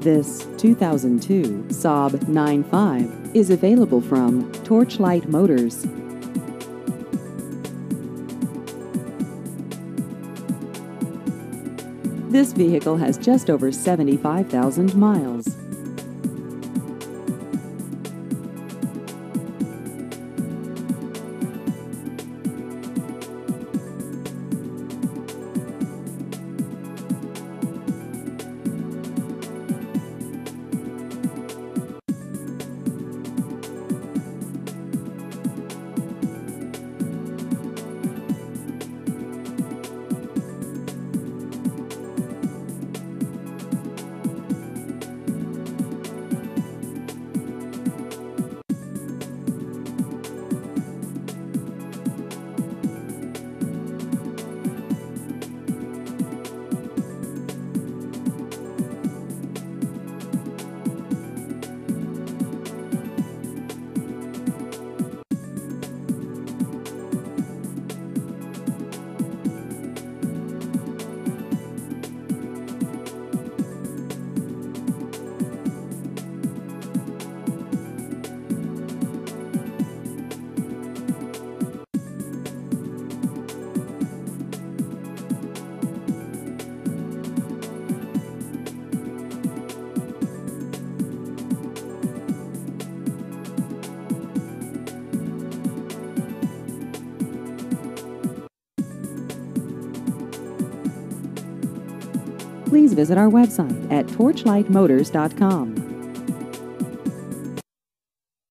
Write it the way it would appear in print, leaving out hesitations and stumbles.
This 2002 Saab 9.5 is available from Torchlight Motors. This vehicle has just over 75,000 miles. Please visit our website at torchlightmotors.com.